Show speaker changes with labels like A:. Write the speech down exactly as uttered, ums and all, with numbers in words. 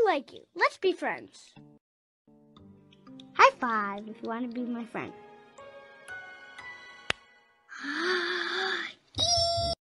A: like you. Let's be friends. High five if you want to be my friend.